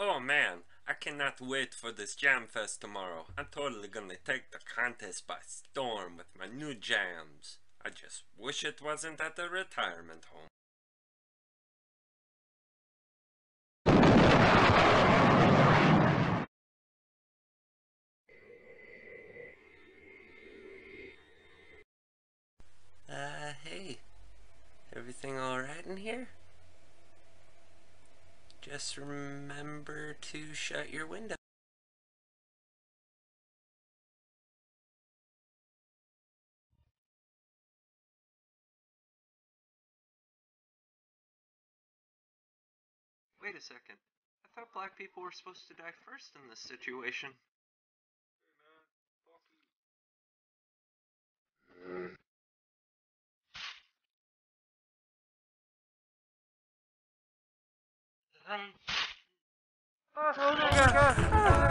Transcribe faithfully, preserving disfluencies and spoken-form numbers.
Oh man, I cannot wait for this jam fest tomorrow. I'm totally gonna take the contest by storm with my new jams. I just wish it wasn't at the retirement home. Uh, hey. Everything alright in here? Just remember to shut your window. Wait a second. I thought black people were supposed to die first in this situation. Um. Oh,